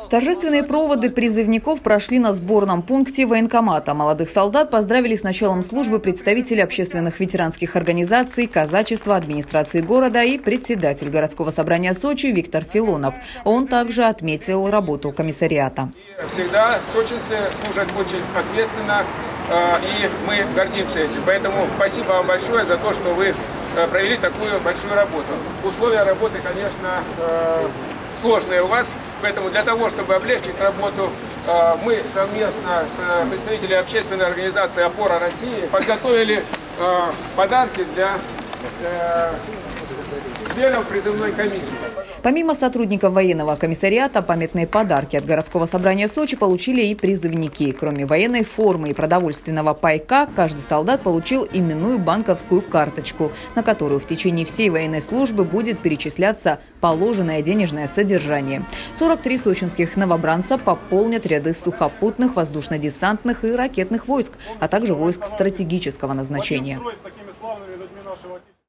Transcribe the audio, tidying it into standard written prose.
Торжественные проводы призывников прошли на сборном пункте военкомата. Молодых солдат поздравили с началом службы представители общественных ветеранских организаций, казачества, администрации города и председатель городского собрания Сочи Виктор Филонов. Он также отметил работу комиссариата. Всегда сочинцы служат очень ответственно, и мы гордимся этим. Поэтому спасибо вам большое за то, что вы провели такую большую работу. Условия работы, конечно, сложные у вас, поэтому для того, чтобы облегчить работу, мы совместно с представителями общественной организации «Опора России» подготовили подарки для членов призывной комиссии. Помимо сотрудников военного комиссариата, памятные подарки от городского собрания Сочи получили и призывники. Кроме военной формы и продовольственного пайка, каждый солдат получил именную банковскую карточку, на которую в течение всей военной службы будет перечисляться положенное денежное содержание. 43 сочинских новобранца пополнят ряды сухопутных, воздушно-десантных и ракетных войск, а также войск стратегического назначения.